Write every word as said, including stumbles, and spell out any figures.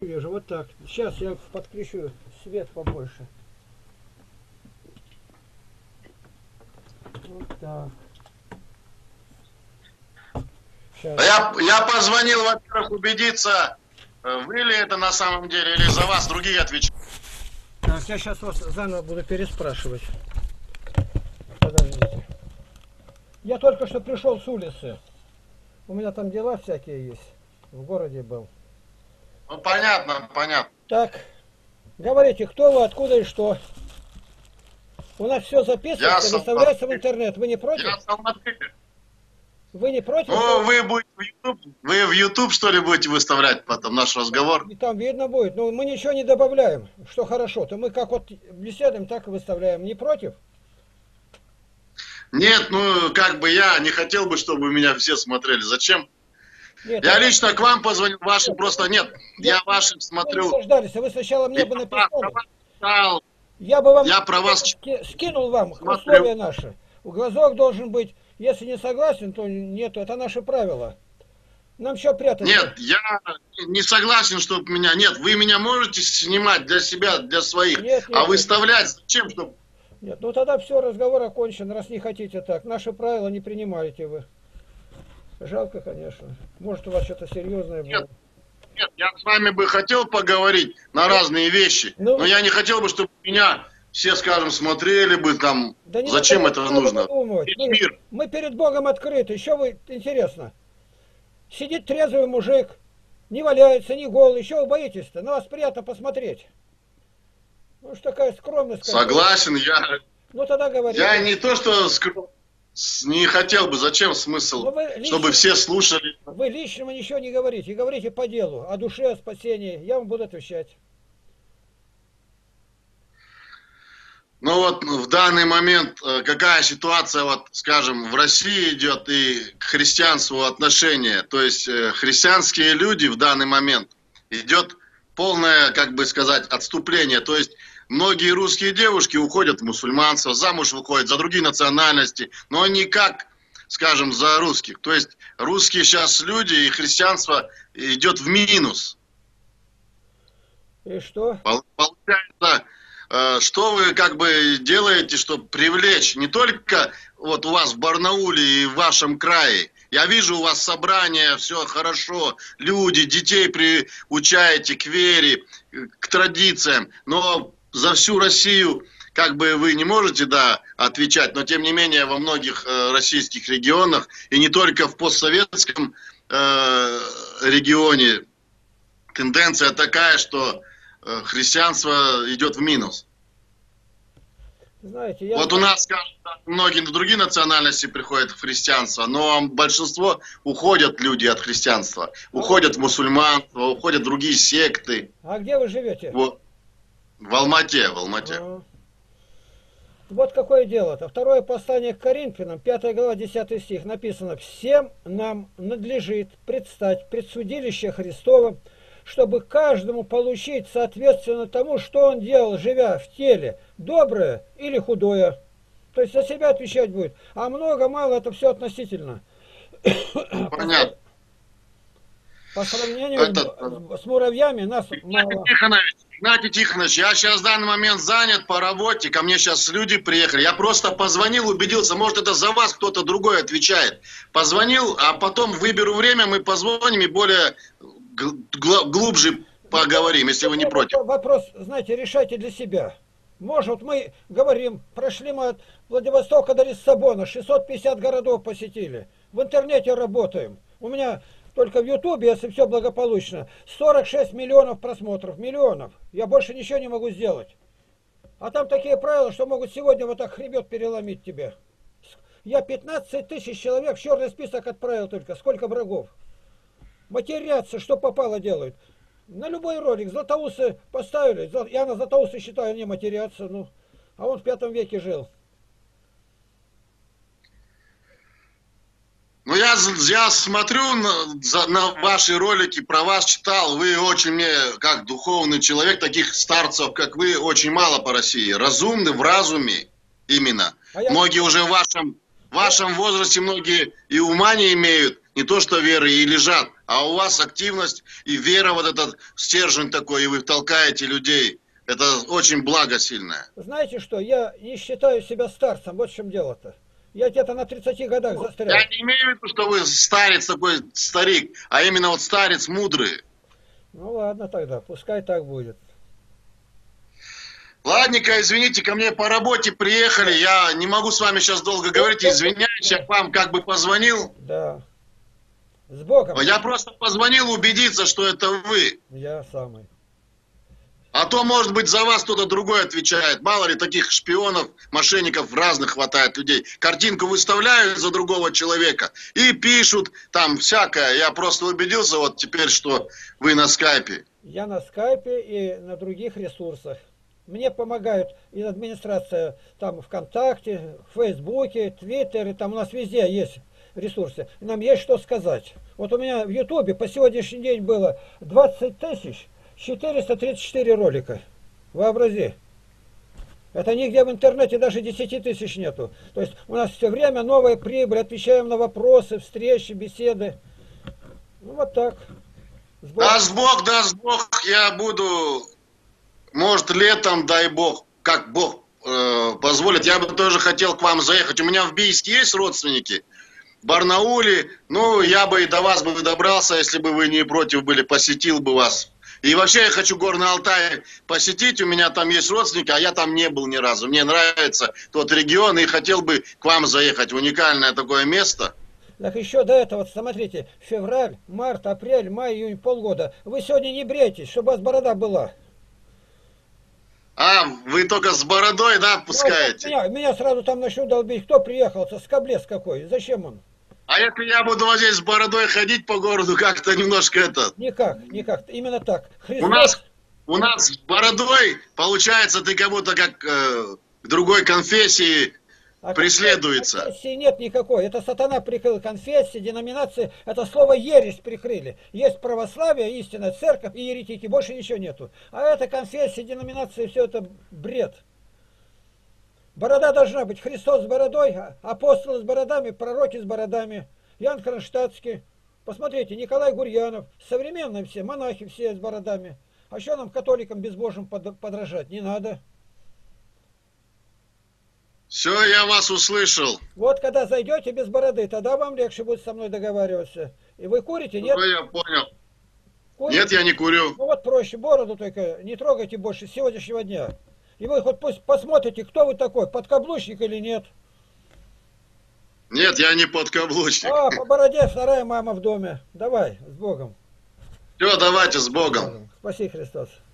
Вижу, вот так. Сейчас я подключу свет побольше. Вот так. Сейчас. Я, я позвонил, во-первых, убедиться, вы ли это на самом деле, или за вас другие отвечают. Так, я сейчас вас заново буду переспрашивать. Подождите. Я только что пришел с улицы. У меня там дела всякие есть. В городе был. Ну, понятно, понятно. Так, говорите, кто вы, откуда и что. У нас все записывается, Я выставляется в интернет. Вы не против? Я смотрю. Вы не против? Ну, вы будете в YouTube, вы в YouTube, что ли, будете выставлять потом наш разговор? И там видно будет. Но мы ничего не добавляем, что хорошо. То мы как вот беседуем, так и выставляем. Не против? Нет, ну, как бы я не хотел бы, чтобы меня все смотрели. Зачем? Нет, я это... лично к вам позвонил, вашим нет, просто нет. Я, я ваших смотрю. Вы дождались, а вы сначала мне я бы написали. Про я бы вам я про вас скинул вам смотрю. Условия наши. Глазок должен быть. Если не согласен, то нет. Это наши правила. Нам что прятать? Нет, я не согласен, чтобы меня... Нет, вы меня можете снимать для себя, для своих. Нет, нет, а выставлять зачем? Чтобы... Нет, ну тогда все, разговор окончен, раз не хотите так. Наши правила не принимаете вы. Жалко, конечно. Может, у вас что-то серьезное было. Нет, нет, я с вами бы хотел поговорить на разные вещи, ну, но я не хотел бы, чтобы меня все, скажем, смотрели бы там. Да зачем это нужно? Мы, мы перед Богом открыты. Еще вы, интересно, сидит трезвый мужик, не валяется, не голый. Еще вы боитесь-то? На вас приятно посмотреть. Ну, что такая скромность. Согласен, я... Ну, тогда говорите. Я не то, что скр... не хотел бы, зачем смысл, лично, чтобы все слушали. Вы личного ничего не говорите, говорите по делу, о душе, о спасении. Я вам буду отвечать. Ну вот в данный момент какая ситуация, вот, скажем, в России идет и к христианству отношение. То есть христианские люди в данный момент идет полное, как бы сказать, отступление. То есть многие русские девушки уходят в мусульманство, замуж выходят за другие национальности, но не как, скажем, за русских. То есть русские сейчас люди и христианство идет в минус. И что? Получается, что вы как бы делаете, чтобы привлечь не только вот у вас в Барнауле и в вашем крае. Я вижу у вас собрания, все хорошо, люди, детей приучаете к вере, к традициям, но за всю Россию как бы вы не можете, да, отвечать, но тем не менее во многих э, российских регионах и не только в постсоветском э, регионе тенденция такая, что э, христианство идет в минус. Знаете, я... Вот у нас, скажем, многие другие национальности приходят в христианство, но большинство уходят люди от христианства, а уходят в мусульманство, уходят в другие секты. А где вы живете? Вот. В Алмате, в Алмате. А. Вот какое дело-то. Второе послание к Коринфянам, пятая глава, десятый стих, написано: «Всем нам надлежит предстать пред судилище Христово, чтобы каждому получить соответственно тому, что он делал, живя в теле, доброе или худое». То есть за себя отвечать будет. А много, мало, это все относительно. Понятно. По сравнению это... с муравьями нас Игнатий мало. Тихонович, Игнатий Тихонович, я сейчас в данный момент занят по работе, ко мне сейчас люди приехали. Я просто позвонил, убедился, может это за вас кто-то другой отвечает. Позвонил, а потом выберу время, мы позвоним и более глубже поговорим, если вы не против. Вопрос, знаете, решайте для себя. Может, мы говорим, прошли мы от Владивостока до Лиссабона, шестьсот пятьдесят городов посетили. В интернете работаем. У меня только в Ютубе, если все благополучно, сорок шесть миллионов просмотров. Миллионов. Я больше ничего не могу сделать. А там такие правила, что могут сегодня вот так хребет переломить тебе. Я пятнадцать тысяч человек в черный список отправил только. Сколько врагов. Матерятся, что попало делают. На любой ролик Златоусы поставили. Я на Златоусы считаю, они матерятся. Ну, а он в пятом веке жил. Ну, я, я смотрю на, за, на ваши ролики, про вас читал. Вы очень мне, как духовный человек, таких старцев, как вы, очень мало по России. Разумны в разуме именно. А многие я... уже в вашем, в вашем возрасте, многие и ума не имеют, не то что веры, и лежат а у вас активность и вера, вот этот стержень такой, и вы толкаете людей. Это очень благо сильное. Знаете что, я не считаю себя старцем, вот в чем дело-то. Я где-то на тридцати годах застрял. Я не имею в виду, что вы старец такой, старик, а именно вот старец мудрый. Ну ладно тогда, пускай так будет. Ладненько, извините, ко мне по работе приехали, я не могу с вами сейчас долго говорить, извиняюсь, я к вам как бы позвонил. Да. С Богом. Я просто позвонил убедиться, что это вы. Я самый. А то, может быть, за вас кто-то другой отвечает. Мало ли таких шпионов, мошенников разных хватает людей. Картинку выставляют за другого человека и пишут там всякое. Я просто убедился вот теперь, что вы на скайпе. Я на скайпе и на других ресурсах. Мне помогают и администрация там ВКонтакте, в Фейсбуке, Твиттере, там у нас везде есть ресурсы. Нам есть что сказать. Вот у меня в Ютубе по сегодняшний день было двадцать тысяч четыреста тридцать четыре ролика. Вообрази. Это нигде в интернете даже десяти тысяч нету. То есть у нас все время новая прибыль, отвечаем на вопросы, встречи, беседы. Ну вот так. С Богом. Даст Бог, даст Бог, я буду, может, летом, дай Бог, как Бог э, позволит, я бы тоже хотел к вам заехать. У меня в Бийске есть родственники, в Барнауле, ну, я бы и до вас бы добрался, если бы вы не против были, посетил бы вас. И вообще я хочу Горный Алтай посетить, у меня там есть родственники, а я там не был ни разу. Мне нравится тот регион и хотел бы к вам заехать, уникальное такое место. Так еще до этого, смотрите, февраль, март, апрель, май, июнь, полгода. Вы сегодня не брейтесь, чтобы у вас борода была. А, вы только с бородой, да, пускаете? Ну, меня, меня сразу там начнут долбить. Кто приехал? Скоблес какой? Зачем он? А если я буду вот здесь с бородой ходить по городу, как-то немножко это... Никак, никак. Именно так. Христос... У нас, у нас с бородой, получается, ты как будто как э, к другой конфессии а преследуется. Конфессии нет никакой. Это сатана прикрыл конфессии, деноминации. Это слово ересь прикрыли. Есть православие, истинная церковь и еретики. Больше ничего нету. А это конфессии, деноминации, все это бред. Борода должна быть. Христос с бородой, апостолы с бородами, пророки с бородами. Ян Кронштадтский. Посмотрите, Николай Гурьянов. Современные все, монахи все с бородами. А что нам, католикам безбожным подражать? Не надо. Все, я вас услышал. Вот когда зайдете без бороды, тогда вам легче будет со мной договариваться. И вы курите, нет? Ну, я понял. Курите? Нет, я не курю. Ну вот проще, бороду только не трогайте больше с сегодняшнего дня. И вы хоть пусть посмотрите, кто вы такой, подкаблучник или нет. Нет, я не подкаблучник. А, по бороде вторая мама в доме. Давай, с Богом. Все, давайте, с Богом. Спаси Христос.